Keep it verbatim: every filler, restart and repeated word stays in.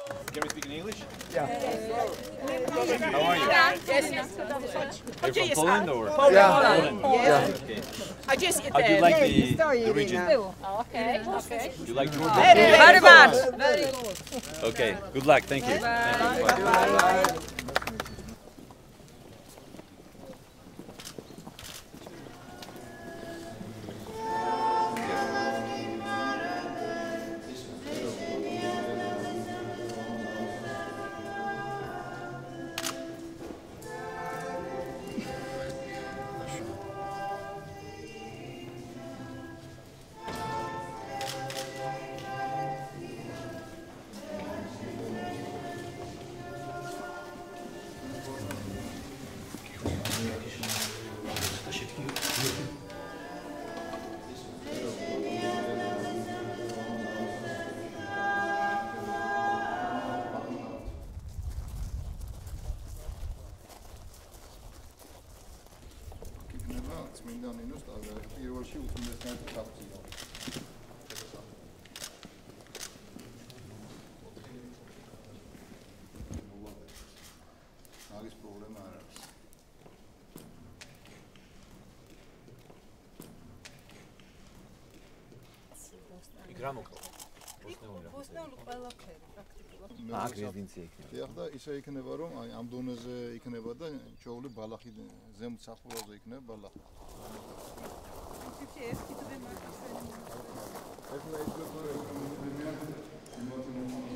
Can we speak in English? Yeah. How are you? Yes. You're from Poland or? Yeah. Poland. Yeah. Okay. I just How do you like the, the region? Okay. Okay. Do you like Georgia? Very much. Very good. Okay. Good luck. Thank you. Thank you. Bye. წმინდა ნინოს ტაძარი პირველში უწმინდესთან კაპიტულო. არის პრობლემა არ არის. Играмокл. Ბოსტნეულ ყველაფერი პრაქტიკულად. აა, რეზიდენცია იქნება. დიახ და ისე იქნება რომ აი ამ დონეზე იქნება და ჩოული ბალახი ზემოთ საფურავზე იქნება ბალახი. ეს კიდევ მაგას. ეს ლაიჯო